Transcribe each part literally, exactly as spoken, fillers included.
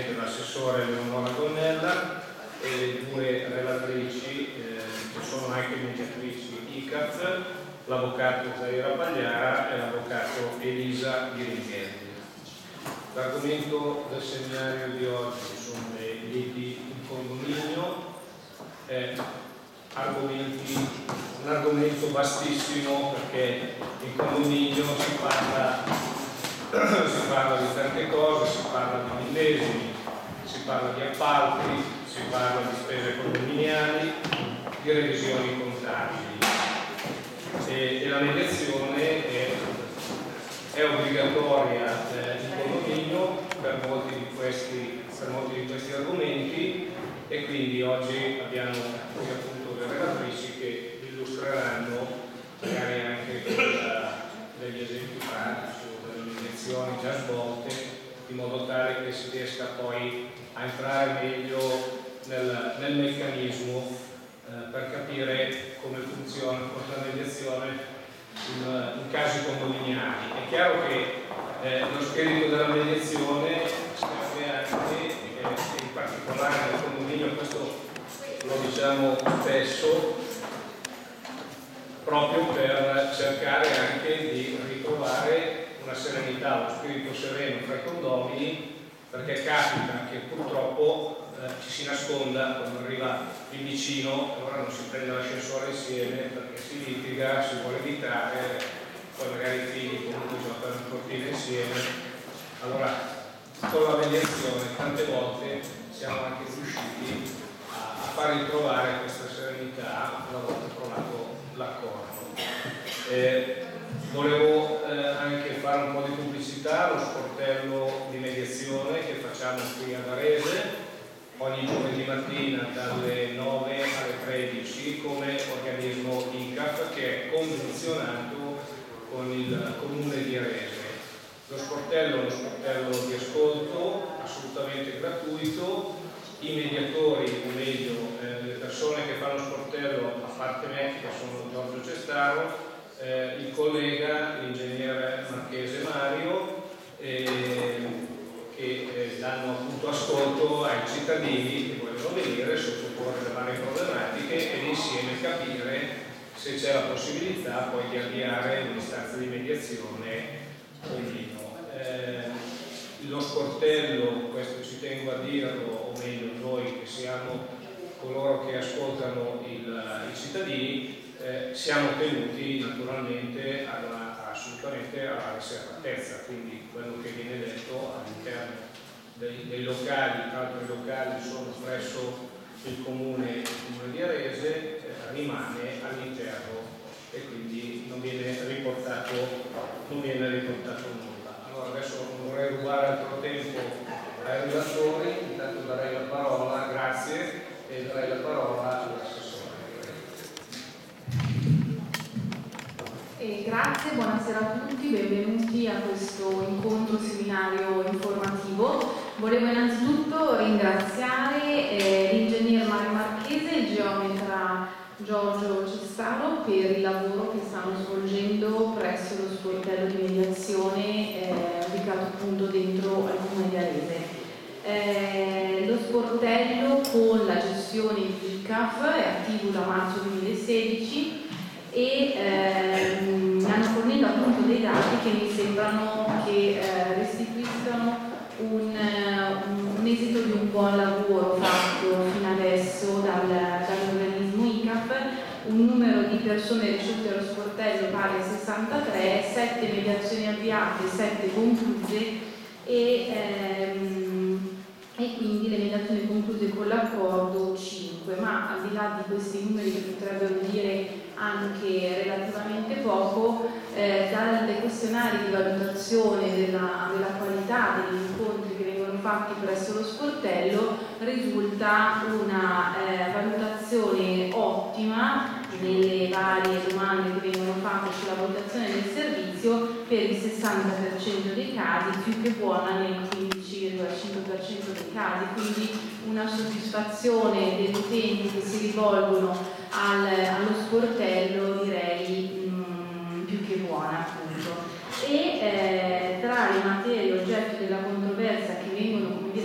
ovviamente l'assessore Leonora Gonnella e le due relatrici eh, che sono anche mediatrici I C A F, l'avvocato Zaira Pagliara e l'avvocato Elisa Ghiringhelli. L'argomento del seminario di oggi sono le liti in condominio, eh, argomenti, un argomento vastissimo perché in condominio si parla, si parla di tante cose, si parla di millesimi, si parla di appalti, si parla di spese condominiali, di revisioni contabili e, e la mediazione è, è obbligatoria eh, in condominio per molti di questi, per molti di questi argomenti, e quindi oggi abbiamo qui appunto le relatrici che illustreranno magari anche con degli esempi pratici o delle mediazioni già svolte, in modo tale che si riesca poi a entrare meglio nel, nel meccanismo eh, per capire come funziona la mediazione in, in casi condominiali. È chiaro che eh, lo spirito della mediazione serve anche, eh, in particolare nel condominio, questo lo diciamo spesso, proprio per cercare anche di ritrovare una serenità, uno spirito sereno fra i condomini, perché capita che purtroppo eh, ci si nasconda quando arriva il vicino, allora non si prende l'ascensore insieme perché si litiga, si vuole evitare, poi magari i figli comunque giocano in cortile insieme. Allora con la mediazione tante volte siamo anche riusciti a, a far ritrovare questa serenità una volta trovato l'accordo. Eh, volevo eh, anche fare un po' di pubblicità allo sportello di mediazione che facciamo qui a Varese ogni giovedì mattina dalle nove alle tredici come organismo I C A F che è convenzionato con il comune di Varese. Lo sportello è uno sportello di ascolto assolutamente gratuito. I mediatori, o meglio eh, le persone che fanno sportello, a parte me che sono Giorgio Cestaro, eh, il collega, l'ingegnere Marchese Mario, eh, che eh, danno appunto ascolto ai cittadini che vogliono venire, sottoporre le varie problematiche ed insieme capire se c'è la possibilità poi di avviare un'istanza di mediazione o meno. Eh, lo sportello, questo ci tengo a dirlo, o meglio noi che siamo coloro che ascoltano il, i cittadini, eh, siamo tenuti naturalmente alla, assolutamente alla riservatezza, quindi quello che viene detto all'interno dei, dei locali, tra l'altro i locali sono presso il comune, il comune di Arese, eh, rimane all'interno e quindi non viene riportato, non viene riportato nulla. Allora adesso non vorrei rubare altro tempo ai relatori, intanto darei la parola, grazie, e darei la parola all'assessore. E grazie, buonasera a tutti, benvenuti a questo incontro seminario informativo. Volevo innanzitutto ringraziare eh, l'ingegner Mario Marchese e il geometra Giorgio Cestaro per il lavoro che stanno svolgendo presso lo sportello di mediazione eh, ubicato appunto dentro al comune di Arese. Eh, lo sportello con la gestione di I C A F è attivo da marzo duemilasedici e eh, mi hanno fornito appunto dei dati che mi sembrano che eh, restituiscano un, un esito di un buon lavoro fatto fino adesso dal, dall'organismo I C A F, un numero di persone ricevute allo sportello pari a sessantatré, sette mediazioni avviate, sette concluse e, ehm, e quindi le mediazioni concluse con l'accordo cinque, ma al di là di questi numeri che potrebbero dire anche relativamente poco, eh, dai questionari di valutazione della, della qualità degli incontri che vengono fatti presso lo sportello risulta una eh, valutazione ottima nelle varie domande che vengono fatte sulla valutazione del servizio per il sessanta per cento dei casi, più che buona nel quindici virgola cinque per cento dei casi, quindi una soddisfazione degli utenti che si rivolgono al, allo sportello direi mh, più che buona appunto. E eh, tra le materie oggetto della controversia che vengono come dire, sottoposte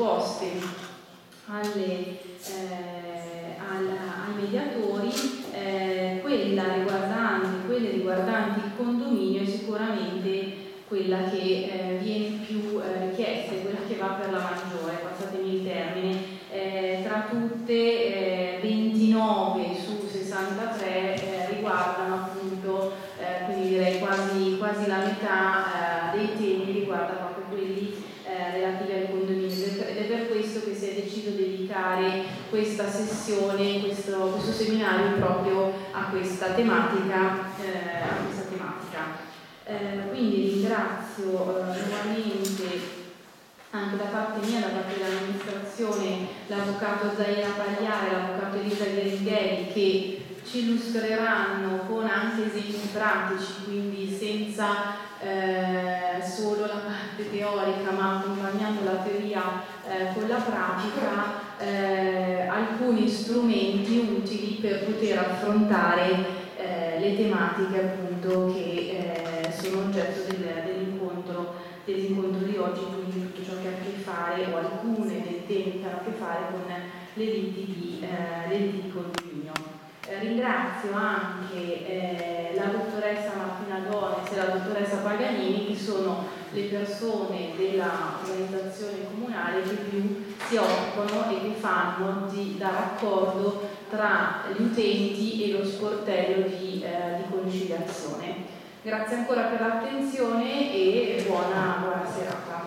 sottoposte alle, eh, al, ai mediatori, eh, quella riguardante, quelle riguardanti il condominio è sicuramente quella che eh, viene più eh, richiesta, quella che va per la maggiore, passatemi il termine. Eh, tra tutte eh, ventinove su sessantatré eh, riguardano appunto, eh, quindi direi quasi, quasi la metà eh, dei temi riguarda proprio quelli eh, relativi al condominio, ed è per questo che si è deciso di dedicare questa sessione, questo, questo seminario proprio a questa tematica. Eh, a questa tematica. Eh, quindi ringrazio eh, nuovamente anche da parte mia, da parte dell'amministrazione, l'avvocato Zaira Pagliare e l'avvocato Elisa Gherighelli, che ci illustreranno con anche esempi pratici, quindi senza eh, solo la parte teorica, ma accompagnando la teoria eh, con la pratica, eh, alcuni strumenti utili per poter affrontare eh, le tematiche appunto che eh, sono oggetto del, dell'incontro dell'incontro di oggi, quindi tutto ciò che ha a che fare, o alcune dei temi che hanno a che fare con le liti di, eh, le liti di condominio. Eh, ringrazio anche eh, la dottoressa Martina Dones e la dottoressa Paganini, che sono le persone dell'organizzazione comunale che più si occupano e che fanno di, da raccordo tra gli utenti e lo sportello di, eh, di conciliazione. Grazie ancora per l'attenzione e buona, buona serata.